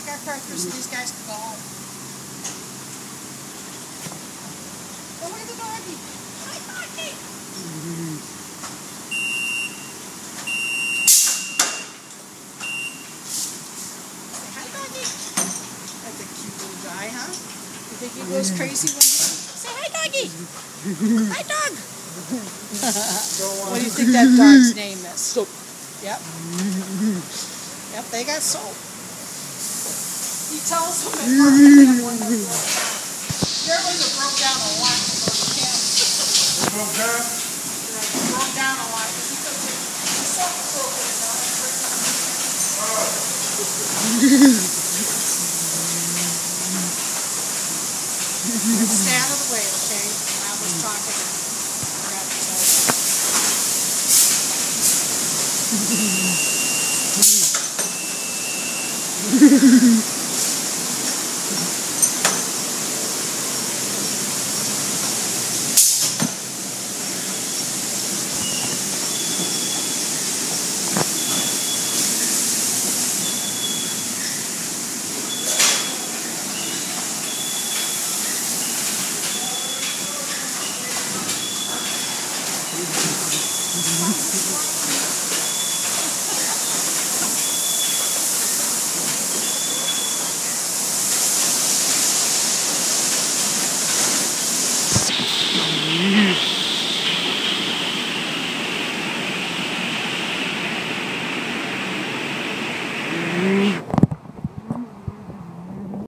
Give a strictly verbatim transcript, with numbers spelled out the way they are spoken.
our car through so these guys can go home. Oh, look at the doggy. Hi, doggy. Say hi, doggy. That's a cute little guy, huh? You think he goes crazy when you say hi, doggy? Hi, dog. What do you think that dog's name is? Soap. Yep. Yep, they got soap. He tells them at market one that broke down. There was a broke down a lot in those camps. It broke down? Yeah, it broke down a lot because he took it. The soap was broken and now it's breaking down. Stay out of the way, okay? I was talking and I forgot to tell you.